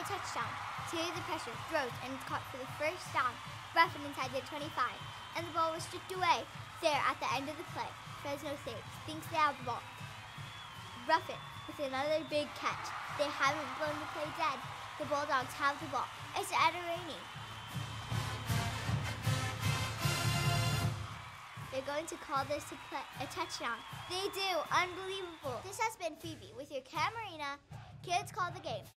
touchdown. Taylor the pressure, throws, and caught for the first down. Ruffin inside the 25, and the ball was stripped away. There at the end of the play, Fresno State thinks they have the ball. Ruffin with another big catch. They haven't blown the play dead. The Bulldogs have the ball. It's Adarani. They're going to call this a touchdown. They do. Unbelievable. This has been Phoebe with your Camarina Kids Call the Game.